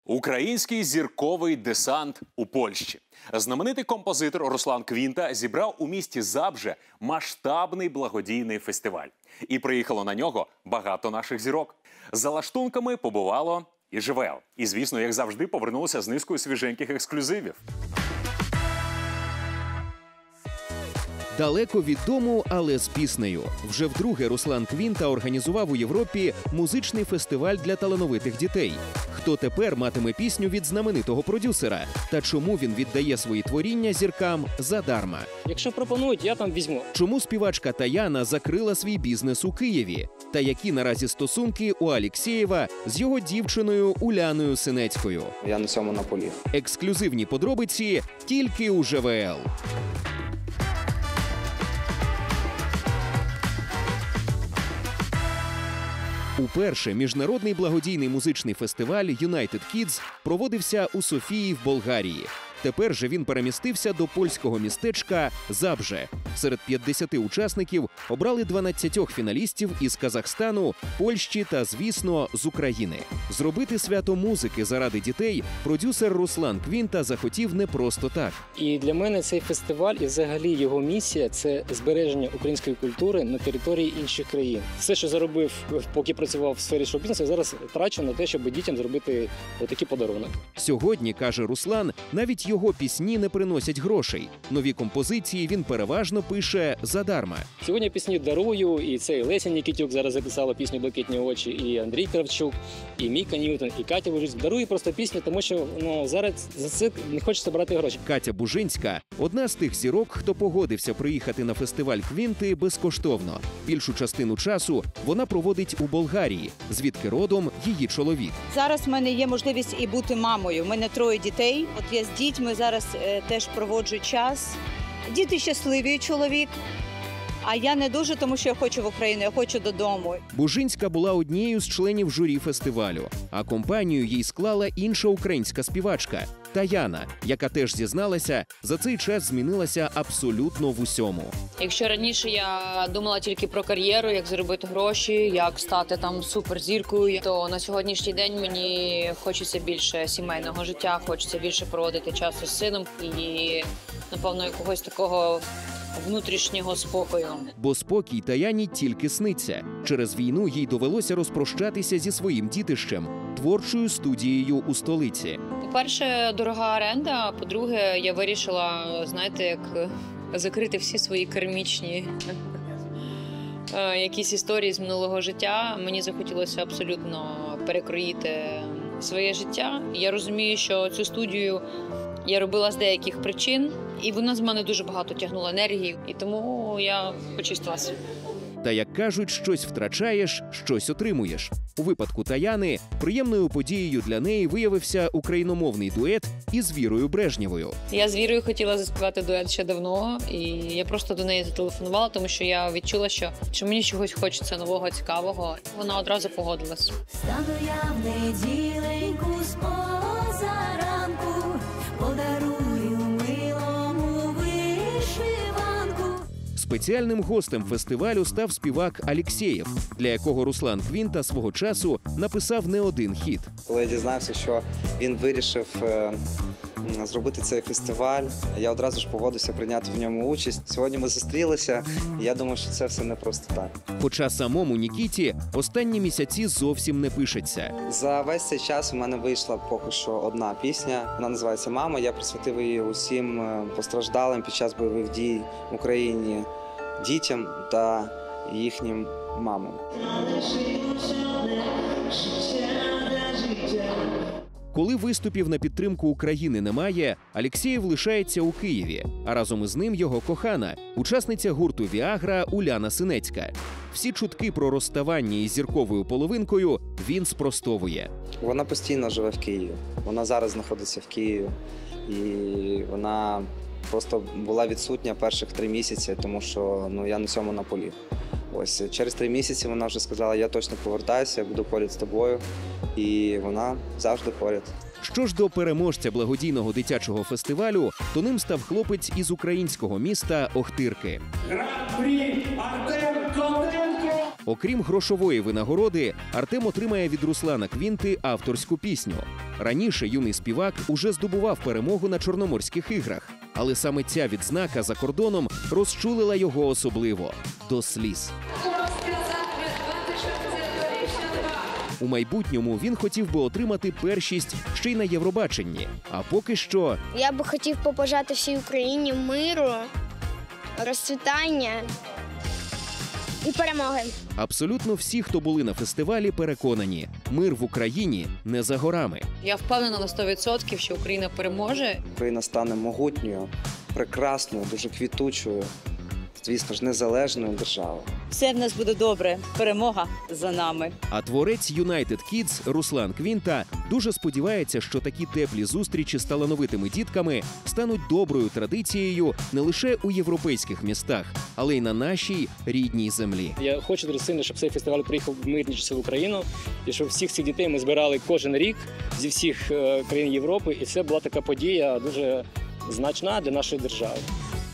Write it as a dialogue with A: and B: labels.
A: Український зірковий десант у Польщі. Знаменитий композитор Руслан Квінта зібрав у місті Забже масштабний благодійний фестиваль. І приїхало на нього багато наших зірок. За лаштунками побувало і ЖВЛ. І, звісно, як завжди, повернулося з низкою свіженьких ексклюзивів.
B: Далеко від дому, але з піснею. Вже вдруге Руслан Квінта організував у Європі музичний фестиваль для талановитих дітей. Хто тепер матиме пісню від знаменитого продюсера? Та чому він віддає свої творіння зіркам задарма?
C: Якщо пропонують, я там візьму.
B: Чому співачка Таяна закрила свій бізнес у Києві? Та які наразі стосунки у Алєксєєва з його дівчиною Уляною Синецькою?
D: Я на цьому наполіг.
B: Ексклюзивні подробиці тільки у ЖВЛ. Уперше міжнародний благодійний музичний фестиваль United Kids проводився у Софії в Болгарії. Тепер же він перемістився до польського містечка Забже. Серед 50 учасників обрали 12 фіналістів із Казахстану, Польщі та, звісно, з України. Зробити свято музики заради дітей продюсер Руслан Квінта захотів не просто так.
C: І для мене цей фестиваль і взагалі його місія – це збереження української культури на території інших країн. Все, що заробив, поки працював в сфері шоу-бізнесу, зараз трачу на те, щоб дітям зробити отакий подарунок.
B: Сьогодні, каже Руслан, навіть його пісні не приносять грошей. Нові композиції він переважно пише задарма.
C: Сьогодні пісні дарую, і це і Леся Нікітюк зараз записала пісню «Блакитні очі», і Андрій Кравчук, і Міка Ньютон, і Катя Бужинська. Дарую просто пісню, тому що зараз за це не хочеться брати гроші.
B: Катя Бужинська – одна з тих зірок, хто погодився приїхати на фестиваль Квінти безкоштовно. Більшу частину часу вона проводить у Болгарії, звідки родом її чоловік.
E: Зараз в мене є можливість і бути мамою. У мене 3 дітей. От я з дітьми зараз теж проводжу час. Діти щасливі, чоловік. А я не дуже, тому що я хочу в Україну, я хочу додому.
B: Бужинська була однією з членів журі фестивалю, а компанію їй склала інша українська співачка – Таяна, яка теж зізналася, за цей час змінилася абсолютно в усьому.
F: Якщо раніше я думала тільки про кар'єру, як заробити гроші, як стати там суперзіркою, то на сьогоднішній день мені хочеться більше сімейного життя, хочеться більше проводити часу з сином і, напевно, якогось такого внутрішнього спокою.
B: Бо спокій Таяні тільки сниться. Через війну їй довелося розпрощатися зі своїм дітищем – творчою студією у столиці.
F: По-перше, дорога оренда. По-друге, я вирішила, знаєте, як закрити всі свої кармічні якісь історії з минулого життя. Мені захотілося абсолютно перекроїти своє життя. Я розумію, що цю студію я робила з деяких причин, і вона з мене дуже багато тягнула енергії, і тому я почистилася.
B: Та, як кажуть, щось втрачаєш, щось отримуєш. У випадку Таяни приємною подією для неї виявився україномовний дует із Вірою Брежнєвою.
F: Я з Вірою хотіла заспівати дует ще давно, і я просто до неї зателефонувала, тому що я відчула, що мені чогось хочеться нового, цікавого. Вона одразу погодилась.
G: Стану я в неділеньку з позаранку, подарую милому вишиванку.
B: Спеціальним гостем фестивалю став співак Алєксєєв, для якого Руслан Квінта свого часу написав не один хіт.
D: Коли я дізнався, що він вирішив зробити цей фестиваль, я одразу ж погодився прийняти в ньому участь. Сьогодні ми зустрілися, і я думаю, що це все не просто так.
B: Хоча самому Нікіті останні місяці зовсім не пишеться.
D: За весь цей час у мене вийшла поки що одна пісня. Вона називається «Мама». Я присвятив її усім постраждалим під час бойових дій в Україні, дітям та їхнім мамам.
B: Коли виступів на підтримку України немає, Алєксєєв лишається у Києві, а разом із ним його кохана, учасниця гурту «Віагра» Уляна Синецька. Всі чутки про розставання із зірковою половинкою він спростовує.
D: Вона постійно живе в Києві. Вона зараз знаходиться в Києві. І вона просто була відсутня перших 3 місяці, тому що я на цьому наполіг. Ось через 3 місяці вона вже сказала, я точно повертаюся, я буду поряд з тобою. І вона завжди поряд.
B: Що ж до переможця благодійного дитячого фестивалю, то ним став хлопець із українського міста Охтирки.
H: Гран-прі Артем Котенко!
B: Окрім грошової винагороди, Артем отримає від Руслана Квінти авторську пісню. Раніше юний співак уже здобував перемогу на Чорноморських іграх, але саме ця відзнака за кордоном розчулила його особливо – до сліз. У майбутньому він хотів би отримати першість ще й на Євробаченні. А поки що
I: Я би хотів побажати всій Україні миру, розцвітання і перемоги.
B: абсолютно всі, хто були на фестивалі, переконані – мир в Україні не за горами.
F: Я впевнена на 100%, що Україна переможе.
D: Україна стане могутньою, прекрасною, дуже квітучою, звісно ж, незалежною державою.
E: Все в нас буде добре. Перемога за нами.
B: А творець United Kids Руслан Квінта дуже сподівається, що такі теплі зустрічі з талановитими дітками стануть доброю традицією не лише у європейських містах, але й на нашій рідній землі.
C: Я хочу дуже сильно, щоб цей фестиваль приїхав в мирні часи в Україну, і щоб всіх цих дітей ми збирали кожен рік зі всіх країн Європи, і це була така подія дуже значна для нашої держави.